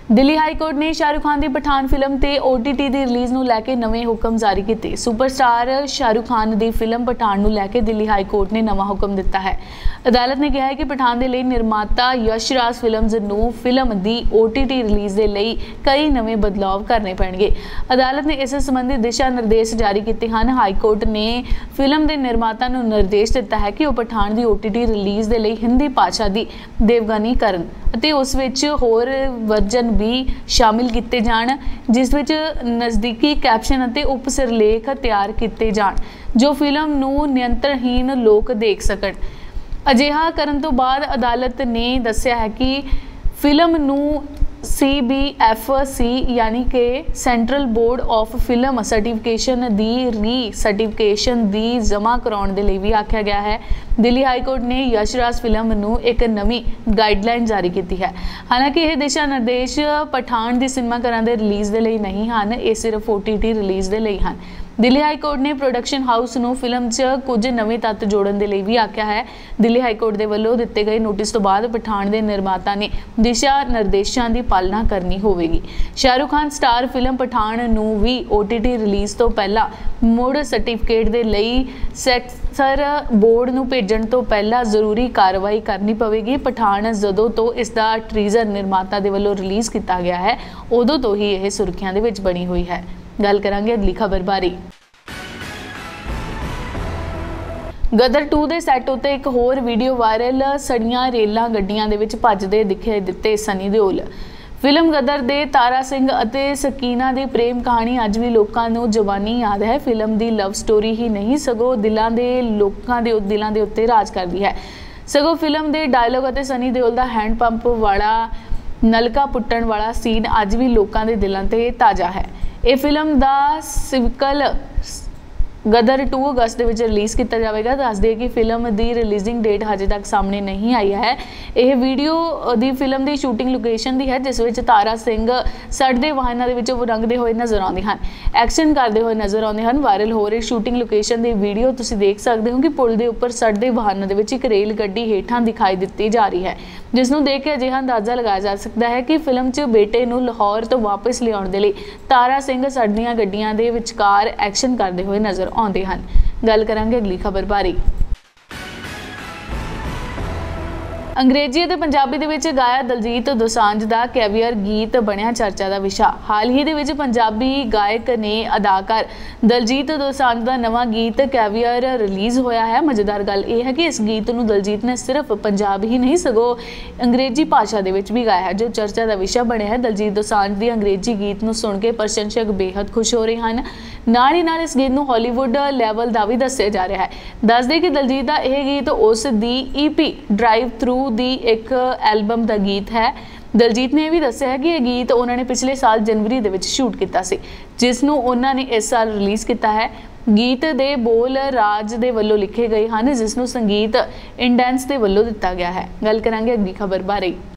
Delhi high court ने शाहरुख खान की Pathaan film ते OTT की रिलीज़ नूं लैके नवे हुक्म जारी किए। सुपरस्टार शाहरुख खान की फिल्म पठान नूं लैके दिल्ली हाई कोर्ट ने नवा हुक्म दिता है। अदालत ने कहा है कि पठान के लिए निर्माता यशराज फिल्म्स नूं फिल्म की OTT रिलीज़ के लिए कई नवे बदलाव करने पैणगे। अदालत ने इस संबंधी दिशा निर्देश जारी किए हैं। हाई कोर्ट ने फिल्म के निर्माता नूं निर्देश दिता है कि वह पठान की OTT रिलीज़ के लिए हिंदी भाषा की देवगानी करन ਅਤੇ ਉਸ ਵਿੱਚ ਹੋਰ ਵਰਜਨ भी शामिल किए जाण, जिस विच नज़दीकी कैप्शन ਅਤੇ उप सिरलेख तैयार किए जाण जो फिल्म नूं नियंत्रणहीन लोग देख सकण। अजिहा करन तो बाद अदालत ने दस्सिया है कि फिल्म नूं CBFC यानी कि central board of film certification की री सर्टिफिकेशन की जमा कराने के लिए भी आख्या गया है। दिल्ली हाई कोर्ट ने यशराज फिल्म नूं एक नवी गाइडलाइन जारी की है। हालांकि यह दिशा निर्देश पठान की सिनेमाघरों के रिलीज़ के लिए नहीं हैं, ये सिर्फ OTT रिलीज़ के लिए हैं। दिल्ली हाई कोर्ट ने प्रोडक्शन हाउस नूं फिल्म च कुछ नवे तत्त जोड़न के लिए भी आख्या है। दिल्ली हाई कोर्ट के वल्लों दिते गए नोटिस तो बाद पठान के निर्माता ने दिशा निर्देशों की पालना करनी होगी। शाहरुख खान स्टार फिल्म पठान नूं भी OTT रिलीज़ तो पहला मुड़ सर्टिफिकेट के लिए सेंसर बोर्ड नूं भेजण तो पहला जरूरी कार्रवाई करनी पवेगी। पठान जदों तो इसका ट्रीजर निर्माता के वल्लों रिलीज़ किया गया है, उदों तो ही यह सुर्खियां दे विच बनी हुई है। गल करांगे अगली खबर बारे। गदर 2 के सैट उत्ते एक होर वीडियो वायरल, सड़ियां रेलां गड्डियां दे विच भजदे दिखे दिते सनी देओल। फिल्म गदर दे तारा सिंह अते सकीना की प्रेम कहानी अज भी लोगों को जवानी याद है। फिल्म की लव स्टोरी ही नहीं सगों दिलों के उत्ते राज करती है। सगों फिल्म के डायलॉग अते सनी देओल का हैंड पंप वाला नलका पुट्टण वाला सीन अज भी लोगों के दिलों ते ताज़ा है। ये फिल्म का सिक्वल गदर 2 अगस्त के रिलीज़ किया जाएगा। दस दिए कि फिल्म की रिलीजिंग डेट हजे तक सामने नहीं आई है। यह वीडियो की फिल्म की शूटिंग लोकेशन की है, जिस विच तारा सिंह सड़ते वाहनों के रंगते हुए नज़र आते हैं, एक्शन करते हुए नज़र आते हैं। वायरल हो रही शूटिंग लोकेशन की वीडियो तुसीं देख सकते हो कि पुल के उपर सड़ते वाहनों के एक रेल गड्डी हेठां दिखाई दी जा रही है, जिसनों देख के अजिहा अंदाजा लगाया जा सकता है कि फिल्म च बेटे नूं लाहौर तो वापस लियाउण दे लई तारा सिंह सड़दियां गड्डियां दे विचकार एक्शन करते हुए नज़र आउंदे हन। गल करांगे अगली खबर बारे। अंग्रेजी और पंजाबी दे विच गाया दलजीत दोसांझ का कैवियर गीत बनिया चर्चा का विषा। हाल ही दे विच पंजाबी गायक ने अदाकार दलजीत दोसांझ का नवा गीत कैवियर रिलीज़ होया है। मज़ेदार गल यह है कि इस गीत नूं दलजीत ने सिर्फ पंजाबी ही नहीं सगों अंग्रेजी भाषा दे विच भी गाया है, जो चर्चा का विषा बने है। दलजीत दोसांझ की अंग्रेजी गीत नूं सुन के प्रशंसक बेहद खुश हो रहे हैं। नाल ही नाल इस गीत नूं हॉलीवुड लैवल का भी दस्सिया जा रहा है। दस दे कि दलजीत का यह गीत उस दी EP ड्राइव थ्रू दी एक एल्बम का गीत है। दलजीत ने यह भी दस्सिया है कि यह गीत उन्होंने पिछले साल जनवरी दे विच शूट किया सी, जिसनूं उन्होंने इस साल रिलीज़ किया है। गीत के बोल राज दे वल्लों लिखे गए हैं, जिसनूं संगीत इंडेंस के वल्लों दिता गया है। गल करांगे अगली खबर बारे।